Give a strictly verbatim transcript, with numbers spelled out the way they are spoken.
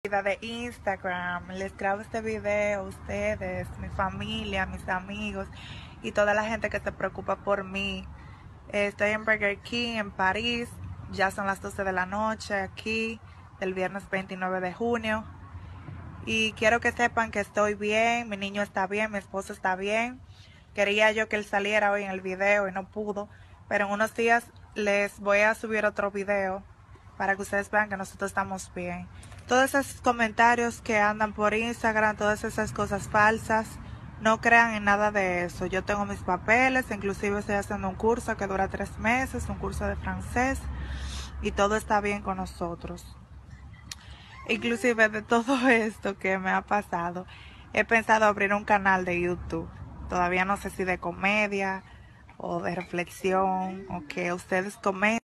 De Instagram, les grabo este video a ustedes, mi familia, mis amigos y toda la gente que se preocupa por mí. Estoy en Burger King en París, ya son las doce de la noche aquí, el viernes veintinueve de junio, y quiero que sepan que estoy bien, mi niño está bien, mi esposo está bien. Quería yo que él saliera hoy en el video y no pudo, pero en unos días les voy a subir otro video para que ustedes vean que nosotros estamos bien. Todos esos comentarios que andan por Instagram, todas esas cosas falsas, no crean en nada de eso. Yo tengo mis papeles, inclusive estoy haciendo un curso que dura tres meses, un curso de francés, y todo está bien con nosotros. Inclusive de todo esto que me ha pasado, he pensado abrir un canal de YouTube. Todavía no sé si de comedia o de reflexión o que ustedes comenten.